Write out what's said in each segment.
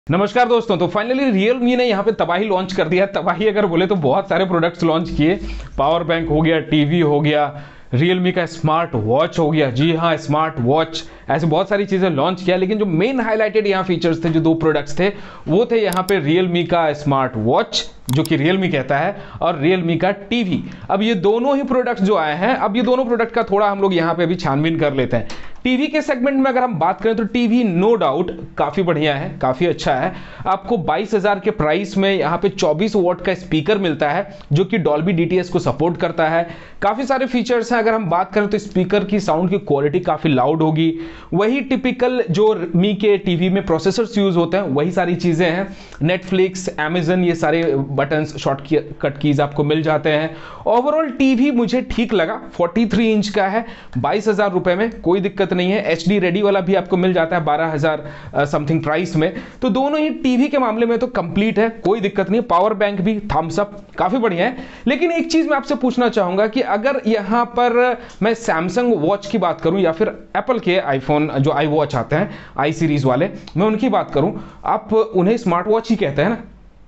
नमस्कार दोस्तों। तो फाइनली Realme ने यहाँ पे तबाही लॉन्च कर दिया। तबाही अगर बोले तो बहुत सारे प्रोडक्ट्स लॉन्च किए। पावर बैंक हो गया, टीवी हो गया, Realme का स्मार्ट वॉच हो गया, जी हाँ स्मार्ट वॉच, ऐसे बहुत सारी चीज़ें लॉन्च किया। लेकिन जो मेन हाईलाइटेड यहाँ फीचर्स थे, जो दो प्रोडक्ट्स थे, वो थे यहाँ पे Realme का स्मार्ट वॉच जो कि Realme कहता है और Realme का टीवी। अब ये दोनों ही प्रोडक्ट्स जो आए हैं, अब ये दोनों प्रोडक्ट का थोड़ा हम लोग यहाँ पे अभी छानबीन कर लेते हैं। टीवी के सेगमेंट में अगर हम बात करें तो टीवी नो डाउट काफ़ी बढ़िया है, काफ़ी अच्छा है। आपको 22,000 के प्राइस में यहाँ पे 24 वॉट का स्पीकर मिलता है जो कि डॉल्बी डीटीएस को सपोर्ट करता है। काफ़ी सारे फीचर्स हैं। अगर हम बात करें तो स्पीकर की साउंड की क्वालिटी काफ़ी लाउड होगी। वही टिपिकल जो मी के टीवी में प्रोसेसर्स यूज़ होते हैं वही सारी चीज़ें हैं। नेटफ्लिक्स, अमेजन, ये सारे बटन्स, शॉर्टकट कीज आपको मिल जाते हैं। ओवरऑल टीवी मुझे ठीक लगा। 43 इंच का है, 22,000 रुपये में, कोई दिक्कत नहीं है। एचडी रेडी वाला भी आपको मिल जाता है 12,000 समथिंग प्राइस में। तो दोनों ही टीवी के मामले में तो कंप्लीट है, कोई दिक्कत नहीं। पावर बैंक भी थम्स अप, काफी बढ़िया है। लेकिन एक चीज मैं आपसे पूछना चाहूंगा कि अगर यहां पर मैं सैमसंग वॉच की बात करूं या फिर एप्पल के आईफोन जो आई वॉच आते हैं, आई सीरीज वाले, मैं उनकी बात करूं, आप उन्हें स्मार्ट वॉच ही कहते हैं ना?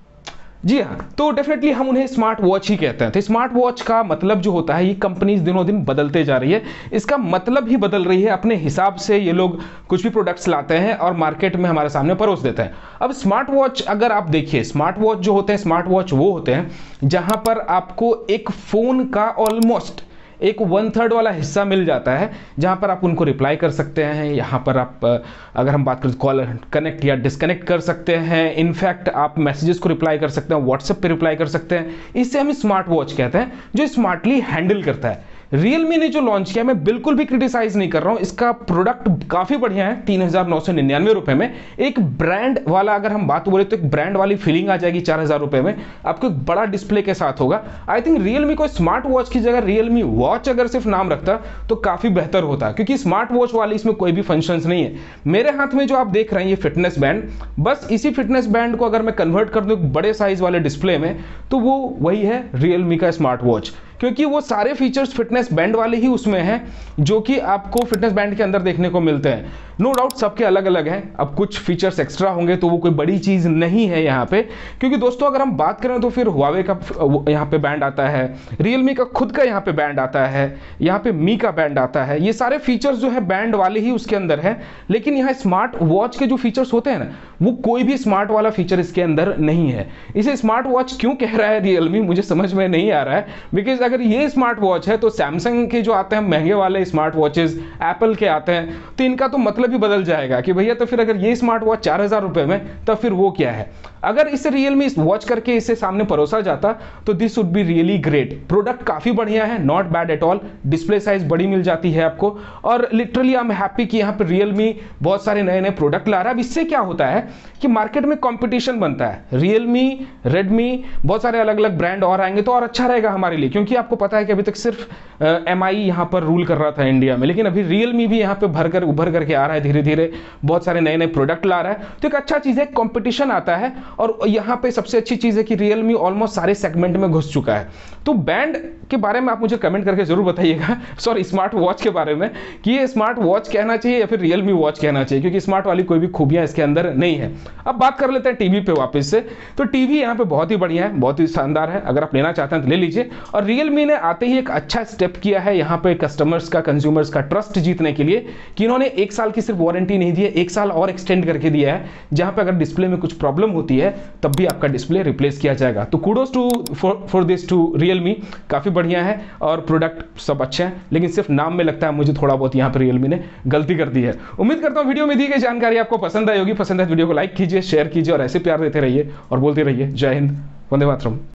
जी हाँ, तो डेफिनेटली हम उन्हें स्मार्ट वॉच ही कहते हैं। तो स्मार्ट वॉच का मतलब जो होता है, ये कंपनीज दिनों दिन बदलते जा रही है, इसका मतलब ही बदल रही है। अपने हिसाब से ये लोग कुछ भी प्रोडक्ट्स लाते हैं और मार्केट में हमारे सामने परोस देते हैं। अब स्मार्ट वॉच अगर आप देखिए, स्मार्ट वॉच जो होते हैं, स्मार्ट वॉच वो होते हैं जहां पर आपको एक फोन का ऑलमोस्ट एक 1/3 वाला हिस्सा मिल जाता है, जहां पर आप उनको रिप्लाई कर सकते हैं। यहां पर आप अगर हम बात करें कॉल कनेक्ट या डिस्कनेक्ट कर सकते हैं। इनफैक्ट आप मैसेजेस को रिप्लाई कर सकते हैं, व्हाट्सएप पे रिप्लाई कर सकते हैं। इसे हम स्मार्ट वॉच कहते हैं जो स्मार्टली हैंडल करता है। Realme ने जो लॉन्च किया, मैं बिल्कुल भी क्रिटिसाइज नहीं कर रहा हूं, इसका प्रोडक्ट काफी बढ़िया है। 3,999 रुपए में एक ब्रांड वाला, अगर हम बात बोले तो एक ब्रांड वाली फीलिंग आ जाएगी। 4,000 रुपए में आपको एक बड़ा डिस्प्ले के साथ होगा। आई थिंक Realme को स्मार्ट वॉच की जगह Realme वॉच अगर सिर्फ नाम रखता तो काफी बेहतर होता, क्योंकि स्मार्ट वॉच वाली इसमें कोई भी फंक्शंस नहीं है। मेरे हाथ में जो आप देख रहे हैं ये फिटनेस बैंड, बस इसी फिटनेस बैंड को अगर मैं कन्वर्ट कर दूं बड़े साइज वाले डिस्प्ले में, तो वो वही है Realme का स्मार्ट वॉच, क्योंकि वो सारे फीचर्स फिटनेस बैंड वाले ही उसमें हैं जो कि आपको फिटनेस बैंड के अंदर देखने को मिलते हैं। नो डाउट सबके अलग अलग हैं। अब कुछ फीचर्स एक्स्ट्रा होंगे तो वो कोई बड़ी चीज़ नहीं है यहाँ पे, क्योंकि दोस्तों अगर हम बात करें तो फिर Huawei का यहाँ पे बैंड आता है, Realme का खुद का यहाँ पे बैंड आता है, यहाँ पे मी का बैंड आता है। ये सारे फीचर्स जो है बैंड वाले ही उसके अंदर है। लेकिन यहाँ स्मार्ट वॉच के जो फीचर्स होते हैं ना, वो कोई भी स्मार्ट वाला फीचर इसके अंदर नहीं है। इसे स्मार्ट वॉच क्यों कह रहा है Realme, मुझे समझ में नहीं आ रहा है। बिकॉज अगर ये स्मार्ट वॉच है तो सैमसंग के जो आते हैं महंगे वाले स्मार्ट वॉचेस, एप्पल के आते हैं, तो इनका तो मतलब ही बदल जाएगा कि भैया तो फिर अगर ये स्मार्ट वॉच 4,000 रुपए में, तब फिर वो क्या है। अगर इसे Realme वॉच करके इसे सामने परोसा जाता तो this would be really great. Product काफी बढ़िया है, not bad at all. Display size बड़ी मिल जाती है आपको, और लिटरली आई एम हैप्पी कि यहाँ पे Realme बहुत सारे नए नए प्रोडक्ट ला रहा है। अब इससे क्या होता है कि मार्केट में कंपटीशन बनता है। Realme, Redmi, बहुत सारे अलग अलग ब्रांड और आएंगे तो और अच्छा रहेगा हमारे लिए, क्योंकि आपको पता है कि अभी तक सिर्फ MI यहाँ पर रूल कर रहा था इंडिया में, लेकिन अभी Realme भी यहाँ पे उभर करके आ रहा है धीरे धीरे, बहुत सारे नए नए प्रोडक्ट ला रहा है। तो एक अच्छा चीज है, कंपटीशन आता है। और यहाँ पे सबसे अच्छी चीज है कि Realme ऑलमोस्ट सारे सेगमेंट में घुस चुका है। तो बैंड के बारे में आप मुझे कमेंट करके जरूर बताइएगा, सॉरी स्मार्ट वॉच के बारे में, कि ये स्मार्ट वॉच कहना चाहिए या फिर Realme वॉच कहना चाहिए, क्योंकि स्मार्ट वाली कोई भी खूबियां इसके अंदर नहीं है। अब बात कर लेते हैं टीवी पे वापस से। तो टीवी यहाँ पे बहुत ही बढ़िया है, बहुत ही शानदार है। अगर आप लेना चाहते हैं तो ले लीजिए। और Realme ने आते ही एक अच्छा स्टेप किया है यहाँ पे कस्टमर्स का, कंज्यूमर्स का ट्रस्ट जीतने के लिए, कि इन्होंने 1 साल की सिर्फ वारंटी नहीं दी है, 1 साल और एक्सटेंड करके दिया है, जहां पे अगर डिस्प्ले में कुछ प्रॉब्लम होती है तब भी आपका डिस्प्ले रिप्लेस किया जाएगा। तो kudos to for this to Realme, काफी बढ़िया है और प्रोडक्ट सब अच्छे हैं। लेकिन सिर्फ नाम में लगता है मुझे थोड़ा बहुत यहाँ पर Realme ने गलती कर दी है। उम्मीद करता हूँ वीडियो में दी गई जानकारी आपको पसंद आई होगी। पसंद है वीडियो को लाइक कीजिए, शेयर कीजिए और ऐसे प्यार देते रहिए और बोलते रहिए जय हिंद, वंदे मातरम।